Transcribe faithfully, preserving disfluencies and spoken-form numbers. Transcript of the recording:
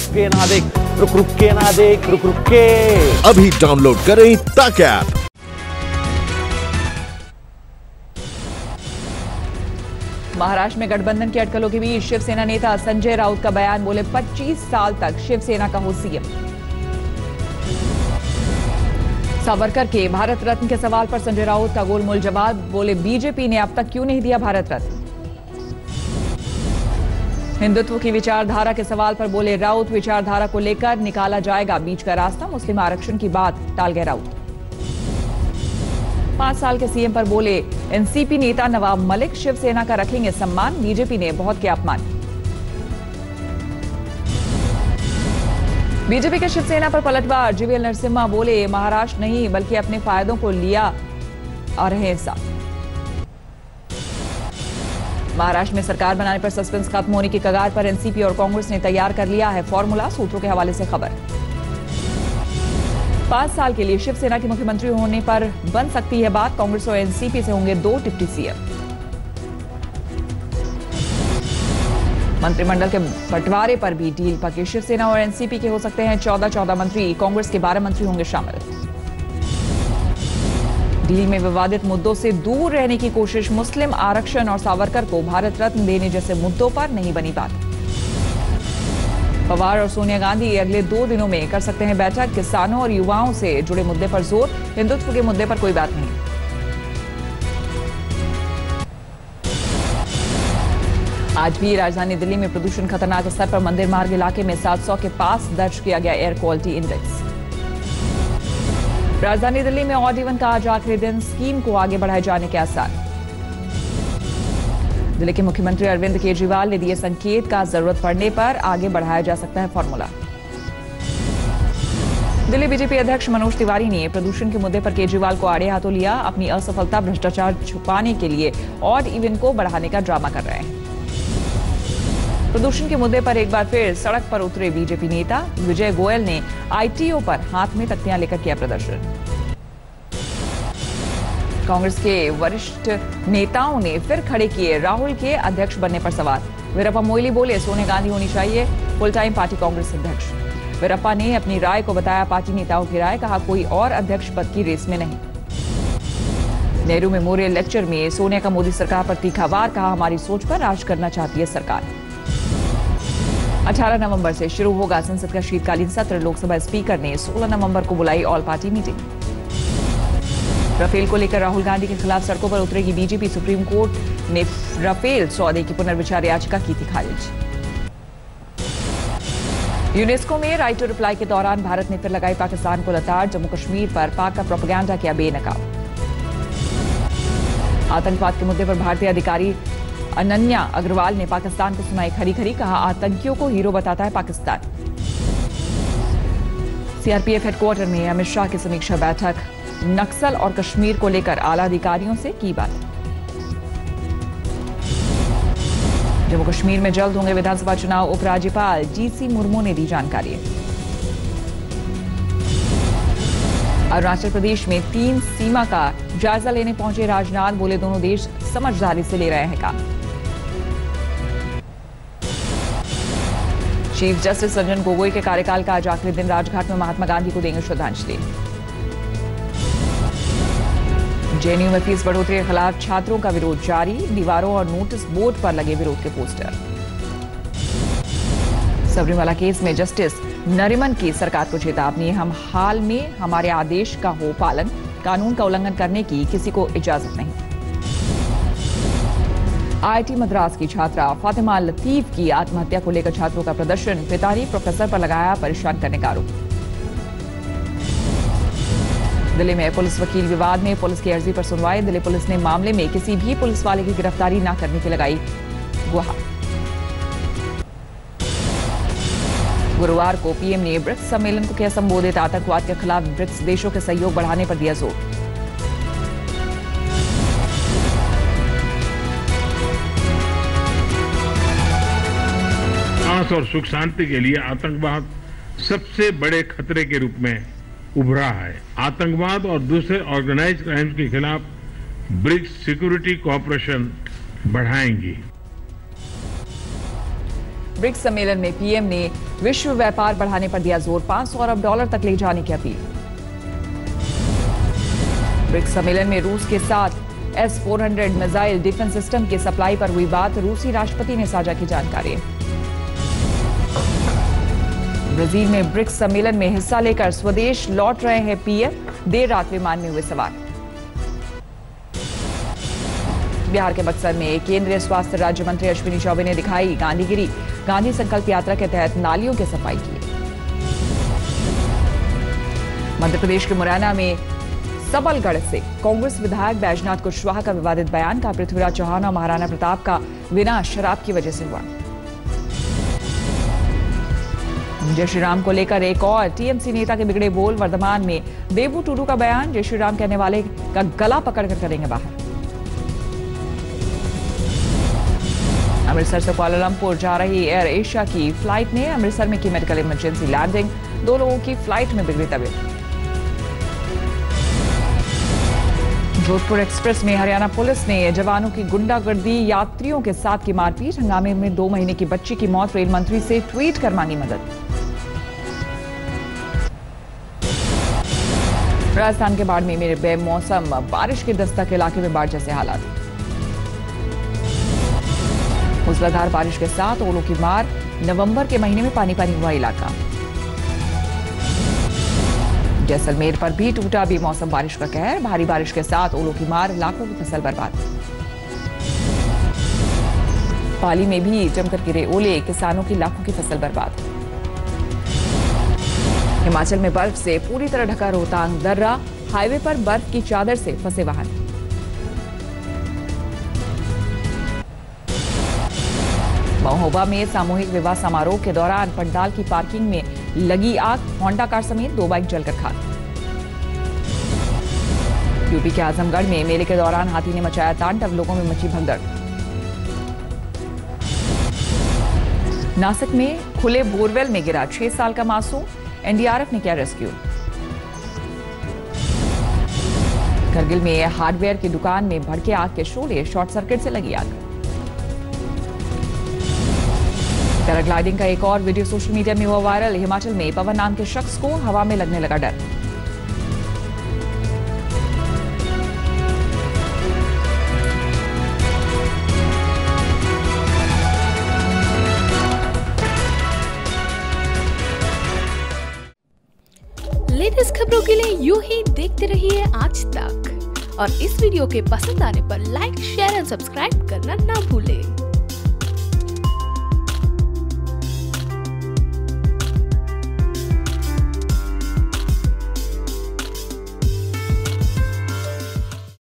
रुक के ना देख, रुक रुक के ना देख, रुक रुक के। अभी डाउनलोड करें तक ऐप। महाराष्ट्र में गठबंधन की अटकलों के बीच शिवसेना नेता संजय राउत का बयान, बोले पच्चीस साल तक शिवसेना का हो सीएम। सावरकर के भारत रत्न के सवाल पर संजय राउत का गोलमोल जवाब, बोले बीजेपी ने अब तक क्यों नहीं दिया भारत रत्न। हिंदुत्व की विचारधारा के सवाल पर बोले राउत, विचारधारा को लेकर निकाला जाएगा बीच का रास्ता, मुस्लिम आरक्षण की बात टाल गए राउत। पांच साल के सीएम पर बोले एनसीपी नेता नवाब मलिक, शिवसेना का रखेंगे सम्मान, बीजेपी ने बहुत किया अपमान। बीजेपी के शिवसेना पर पलटवार, जीवीएल नरसिम्हा बोले महाराष्ट्र नहीं बल्कि अपने फायदों को लिया आ रहे हिस्सा। महाराष्ट्र में सरकार बनाने पर सस्पेंस खत्म होने की कगार पर एनसीपी और कांग्रेस ने तैयार कर लिया है फॉर्मूला, सूत्रों के हवाले से खबर। पांच साल के लिए शिवसेना के मुख्यमंत्री होने पर बन सकती है बात, कांग्रेस और एनसीपी से होंगे दो डिप्टी सीएम। मंत्रिमंडल के बंटवारे पर भी डील पकी, शिवसेना और एनसीपी के हो सकते हैं चौदह चौदह मंत्री, कांग्रेस के बारह मंत्री होंगे शामिल। डील में विवादित मुद्दों से दूर रहने की कोशिश, मुस्लिम आरक्षण और सावरकर को भारत रत्न देने जैसे मुद्दों पर नहीं बनी बात। पवार और सोनिया गांधी अगले दो दिनों में कर सकते हैं बैठक, किसानों और युवाओं से जुड़े मुद्दे पर जोर, हिंदुत्व के मुद्दे पर कोई बात नहीं। आज भी राजधानी दिल्ली में प्रदूषण खतरनाक स्तर पर, मंदिर मार्ग इलाके में सात सौ के पास दर्ज किया गया एयर क्वालिटी इंडेक्स। राजधानी दिल्ली में ऑड इवन का आज आखिरी दिन, स्कीम को आगे बढ़ाए जाने के आसार। दिल्ली के मुख्यमंत्री अरविंद केजरीवाल ने दिए संकेत का जरूरत पड़ने पर आगे बढ़ाया जा सकता है फॉर्मूला। दिल्ली बीजेपी अध्यक्ष मनोज तिवारी ने प्रदूषण के मुद्दे पर केजरीवाल को आड़े हाथों लिया, अपनी असफलता भ्रष्टाचार छुपाने के लिए ऑड इवन को बढ़ाने का ड्रामा कर रहे हैं। प्रदूषण के मुद्दे पर एक बार फिर सड़क पर उतरे बीजेपी नेता, विजय गोयल ने आईटीओ पर हाथ में तख्तियां लेकर किया प्रदर्शन। कांग्रेस के वरिष्ठ नेताओं ने फिर खड़े किए राहुल के अध्यक्ष बनने पर सवाल, वीरप्पा मोइली बोले सोनिया गांधी होनी चाहिए फुल टाइम पार्टी कांग्रेस अध्यक्ष। वीरप्पा ने अपनी राय को बताया पार्टी नेताओं की राय, कहा कोई और अध्यक्ष पद की रेस में नहीं। नेहरू मेमोरियल लेक्चर में सोनिया का मोदी सरकार पर तीखा वार, कहा हमारी सोच पर राज करना चाहती है सरकार। अठारह नवंबर से शुरू होगा संसद का शीतकालीन सत्र, लोकसभा स्पीकर ने सोलह नवंबर को बुलाई ऑल पार्टी मीटिंग। राफेल को लेकर राहुल गांधी के खिलाफ सड़कों पर उतरेगी बीजेपी, सुप्रीम कोर्ट ने राफेल सौदे की पुनर्विचार याचिका की थी खारिज। यूनेस्को में राइट टू रिप्लाई के दौरान भारत ने फिर लगाई पाकिस्तान को लताड़, जम्मू कश्मीर पर पाक का प्रोपेगेंडा किया बेनकाब। आतंकवाद के मुद्दे पर भारतीय अधिकारी अनन्या अग्रवाल ने पाकिस्तान को सुनाई खरी खरी, कहा आतंकियों को हीरो बताता है पाकिस्तान। सीआरपीएफ हेडक्वार्टर में अमित शाह की समीक्षा बैठक, नक्सल और कश्मीर को लेकर आला अधिकारियों से की बात। जम्मू कश्मीर में जल्द होंगे विधानसभा चुनाव, उपराज्यपाल जीसी मुर्मू ने दी जानकारी। अरुणाचल प्रदेश में तीन सीमा का जायजा लेने पहुंचे राजनाथ, बोले दोनों देश समझदारी से ले रहे हैं काम। चीफ जस्टिस रंजन गोगोई के कार्यकाल का आज आखिरी दिन, राजघाट में महात्मा गांधी को देंगे श्रद्धांजलि। जेएनयू में फीस बढ़ोतरी के खिलाफ छात्रों का विरोध जारी, दीवारों और नोटिस बोर्ड पर लगे विरोध के पोस्टर। सबरीमाला केस में जस्टिस नरिमन की सरकार को चेतावनी, हम हाल में हमारे आदेश का हो पालन, कानून का उल्लंघन करने की किसी को इजाजत नहीं। आईआईटी मद्रास की छात्रा फातिमा लतीफ की आत्महत्या को लेकर छात्रों का प्रदर्शन, पिता ने प्रोफेसर पर लगाया परेशान करने का आरोप। दिल्ली में पुलिस वकील विवाद में पुलिस की अर्जी पर सुनवाई, दिल्ली पुलिस ने मामले में किसी भी पुलिस वाले की गिरफ्तारी न करने की लगाई गुहार। गुरुवार को पीएम ने ब्रिक्स सम्मेलन को किया संबोधित, आतंकवाद के खिलाफ ब्रिक्स देशों के सहयोग बढ़ाने पर दिया जोर। और सुख शांति के लिए आतंकवाद सबसे बड़े खतरे के रूप में उभरा है। आतंकवाद और दूसरे ऑर्गेनाइज्ड क्राइम के खिलाफ ब्रिक्स सिक्योरिटी कोऑपरेशन बढ़ाएंगी। ब्रिक्स सम्मेलन में पीएम ने विश्व व्यापार बढ़ाने पर दिया जोर, पांच सौ अरब डॉलर तक ले जाने की अपील। ब्रिक्स सम्मेलन में रूस के साथ S four hundred missile defence system की सप्लाई पर हुई बात, रूसी राष्ट्रपति ने साझा की जानकारी। ब्राजील में ब्रिक्स सम्मेलन में हिस्सा लेकर स्वदेश लौट रहे हैं पीएम, देर रात विमान में हुए सवार। बिहार के बक्सर में केंद्रीय स्वास्थ्य राज्य मंत्री अश्विनी चौबे ने दिखाई गांधीगिरी, गांधी संकल्प यात्रा के तहत नालियों की सफाई की। मध्य प्रदेश के मुरैना में सबलगढ़ से कांग्रेस विधायक बैजनाथ कुशवाहा का विवादित बयान का पृथ्वीराज चौहान और महाराणा प्रताप का विनाश शराब की वजह से हुआ। जय श्री राम को लेकर एक और टीएमसी नेता के बिगड़े बोल, वर्धमान में देबू टूडू का बयान, जय श्री राम कहने वाले का गला पकड़कर करेंगे बाहर। अमृतसर से कुआलालंपुर जा रही एयर एशिया की फ्लाइट ने अमृतसर में की मेडिकल इमरजेंसी लैंडिंग, दो लोगों की फ्लाइट में बिगड़ी तबीयत। जोधपुर एक्सप्रेस में हरियाणा पुलिस ने जवानों की गुंडागर्दी, यात्रियों के साथ की मारपीट, हंगामे में दो महीने की बच्ची की मौत, रेल मंत्री से ट्वीट कर मांगी मदद। राजस्थान के बाड़मेर में बेमौसम बारिश के दस्तक, इलाके में बाढ़ जैसे हालात। मूसलाधार बारिश के साथ ओलों की मार, नवंबर के महीने में पानी पानी हुआ इलाका। जैसलमेर पर भी टूटा बेमौसम बारिश का कहर, भारी बारिश के साथ ओलों की मार, लाखों की फसल बर्बाद। पाली में भी जमकर गिरे ओले, किसानों की लाखों की फसल बर्बाद। हिमाचल में बर्फ से पूरी तरह ढका रोहतांग दर्रा, हाईवे पर बर्फ की चादर से फंसे वाहन। महोबा में सामूहिक विवाह समारोह के दौरान पंडाल की पार्किंग में लगी आग, होंडा कार समेत दो बाइक जलकर खाक। यूपी के आजमगढ़ में मेले के दौरान हाथी ने मचाया तांडव, लोगों में मची भगदड़। नासिक में खुले बोरवेल में गिरा छह साल का मासूम, एनडीआरएफ ने किया रेस्क्यू। करगिल में हार्डवेयर की दुकान में भड़के आग के शोले, शॉर्ट सर्किट से लगी आग। पैराग्लाइडिंग का एक और वीडियो सोशल मीडिया में हुआ वायरल, हिमाचल में पवन नाम के शख्स को हवा में लगने लगा डर। लेटेस्ट खबरों के लिए यूं ही देखते रहिए आज तक, और इस वीडियो के पसंद आने पर लाइक, शेयर एंड सब्सक्राइब करना ना भूलें।